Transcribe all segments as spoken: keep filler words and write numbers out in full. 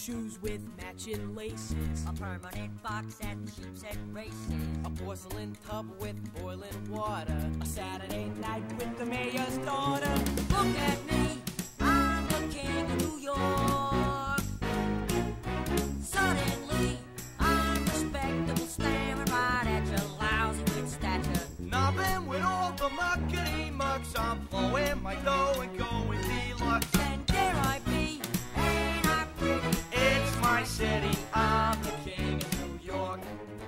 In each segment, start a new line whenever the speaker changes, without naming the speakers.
shoes with matching laces,
a permanent box at sheepshead races,
a porcelain tub with boiling water, a Saturday night with the mayor's daughter.
Look at me, I'm the king of New York. Suddenly, I'm respectable, staring right at your lousy with stature.
Nothing with all the muckety mucks, I'm flowing my dough and going deluxe.
And dare I be, ain't I pretty?
It's my city, I'm the king of New York.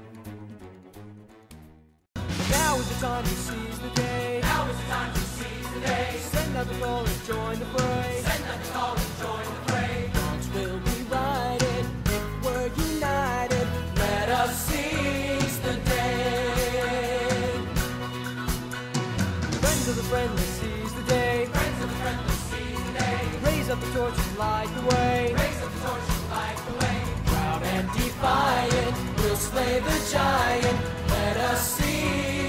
Now is the time to seize the day.
Now is the time to seize the day.
Send out the call and join the fray.
Send out the call and join the fray.
Wrongs will be righted if we're united. Let us seize the day. Friends of the friendless, seize the day.
Friends of the friendless, seize the day.
Raise up the torch and light the way.
Raise up the torch and light the way.
Proud and defiant, we'll slay the giant. Let us seize